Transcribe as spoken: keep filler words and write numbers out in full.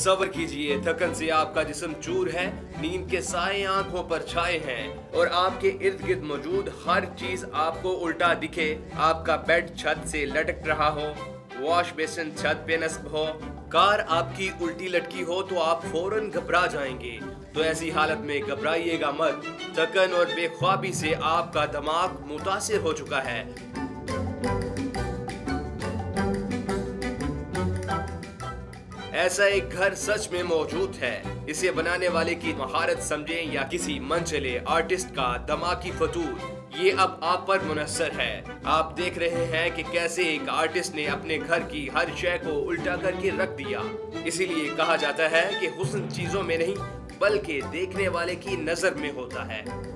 तस्वर कीजिए थकन से आपका जिस्म चूर है, नींद के साए आंखों पर छाए हैं और आपके इर्द गिर्द मौजूद हर चीज आपको उल्टा दिखे। आपका बेड छत से लटक रहा हो, वॉश बेसिन छत पे नस्ब हो, कार आपकी उल्टी लटकी हो तो आप फौरन घबरा जाएंगे। तो ऐसी हालत में घबराइएगा मत। थकन और बेख्वाबी से आपका दिमाग मुतासिर हो चुका है। ऐसा एक घर सच में मौजूद है। इसे बनाने वाले की महारत समझें या किसी मनचले आर्टिस्ट का दिमागी फतूर, ये अब आप पर मुनस्सर है। आप देख रहे हैं कि कैसे एक आर्टिस्ट ने अपने घर की हर शय को उल्टा करके रख दिया। इसीलिए कहा जाता है कि हुस्न चीजों में नहीं बल्कि देखने वाले की नजर में होता है।